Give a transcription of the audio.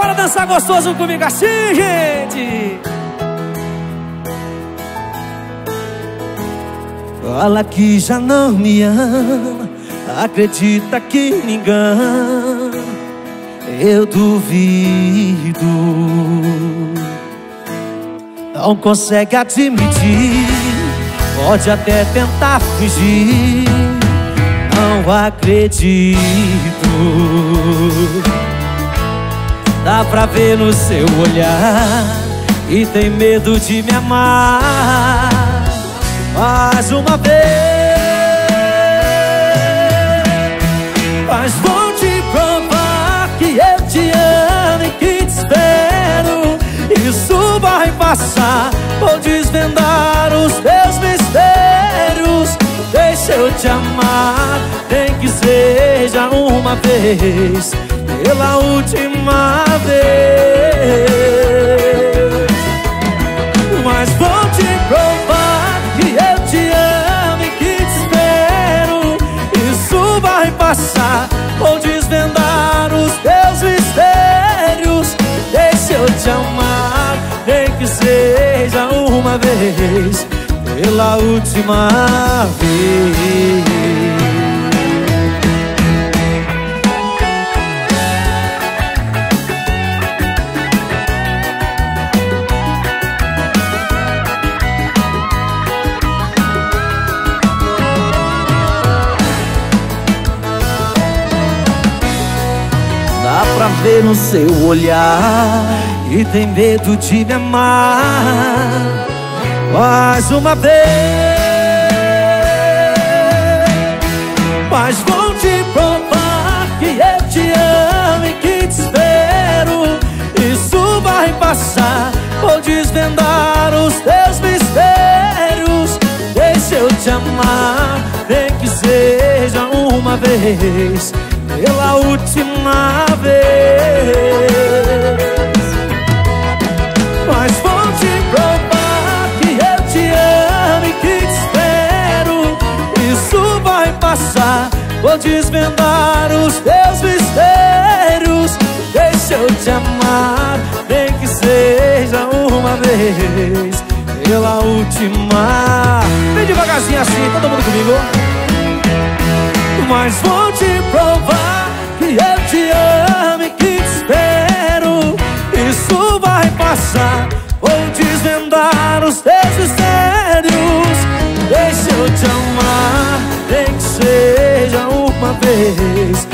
Bora dançar gostoso comigo assim, gente. Fala que já não me ama, acredita que me engana, eu duvido. Não consegue admitir, pode até tentar fingir, não acredito. Dá pra ver no seu olhar que tem medo de me amar mais uma vez. Mas vou te provar que eu te amo e que te espero. Isso vai passar, vou desvendar os teus mistérios. Deixa eu te amar, nem que seja uma vez, pela última vez. Mas vou te provar que eu te amo e que te espero. Isso vai passar, vou desvendar os teus mistérios. Deixa eu te amar, nem que seja uma vez, pela última vez. Dá pra ver no seu olhar e tem medo de me amar mais uma vez. Mas vou te provar que eu te amo e que te espero. Isso vai passar, vou desvendar os teus mistérios. Deixa eu te amar, nem que seja uma vez, pela última vez. Mas vou te provar que eu te amo e que te espero. Isso vai passar, vou desvendar os teus mistérios. Deixa eu te amar, nem que seja uma vez, pela última. Vem devagarzinho assim, todo mundo comigo. Mas vou te provar que eu te amo e que te espero. Isso vai passar, vou desvendar os teus mistérios. Deixa eu te amar, nem que seja uma vez,